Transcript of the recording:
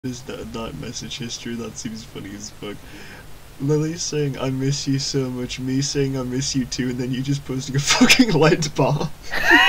is that message history? That seems funny as fuck. Lily saying I miss you so much, me saying I miss you too, and then you just posting a fucking light bar.